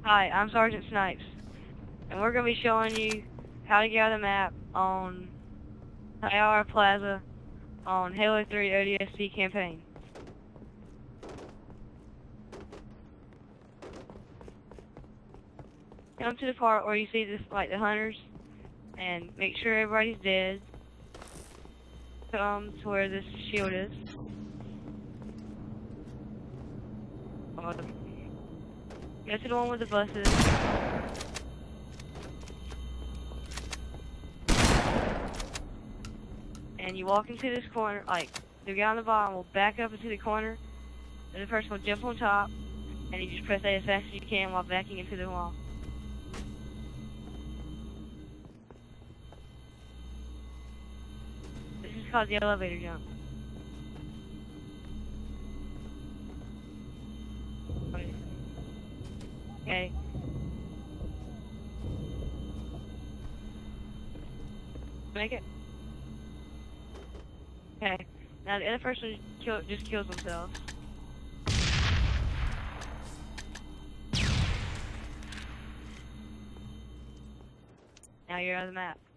Hi, I'm Sergeant Snipes, and we're going to be showing you how to get out of the map on Tower Plaza on Halo 3 ODST campaign. Come to the part where you see this, like the hunters, and make sure everybody's dead. Come to where this shield is. Go to the one with the buses. And you walk into this corner, like, the guy on the bottom will back up into the corner, and the person will jump on top, and you just press A as fast as you can while backing into the wall. This is called the elevator jump. Okay. Make it. Okay. Now the other person just kills themselves. Now you're out of the map.